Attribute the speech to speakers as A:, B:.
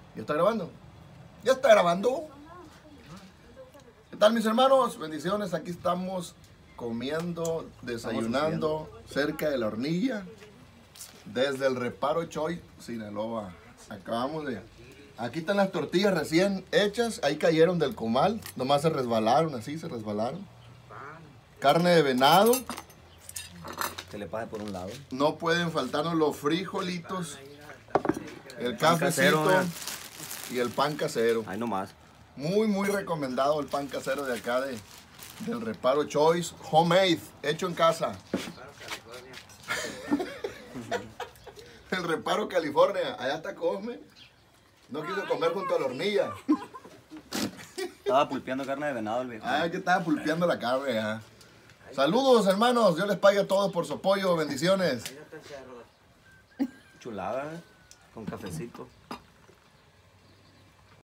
A: ¿Ya está grabando? ¿Ya está grabando? ¿Qué tal, mis hermanos? Bendiciones, aquí estamos comiendo, desayunando cerca de la hornilla desde el Reparo Choi, Sinaloa. Acabamos de... Aquí están las tortillas recién hechas, ahí cayeron del comal, nomás se resbalaron, así se resbalaron. Carne de venado.
B: Se le pase por un lado.
A: No pueden faltarnos los frijolitos, el
B: Pan
A: cafecito
B: casero,
A: y el pan casero.
B: Ahí nomás.
A: Muy recomendado el pan casero de acá del Reparo Choice, homemade, hecho en casa. El Reparo California, allá está Cosme. No quiso comer junto a la hornilla.
B: Estaba pulpeando carne de venado el viejo.
A: Ah, que estaba pulpeando la carne. Ah. Saludos, hermanos. Dios les pague a todos por su apoyo. Bendiciones.
B: Chulada, con cafecito.